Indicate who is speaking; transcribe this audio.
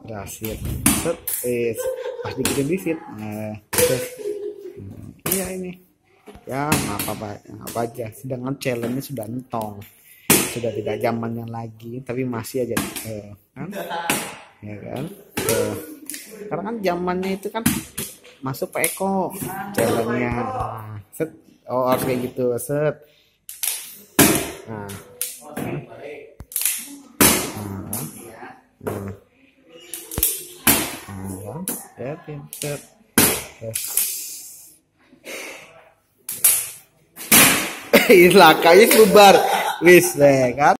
Speaker 1: Udah sip. Set, pas dikirim di feed. Set. Iya ini. Ya maaf apa aja. Sedangkan challenge sudah entong, sudah tidak zamannya lagi, tapi masih aja kan? Ya kan? Karena kan zamannya itu kan masuk Pak Eko challenge-nya. Set. Oh harus kayak gitu. Set. Nah. Set. Yes. Lah kayaknya bubar wis kan.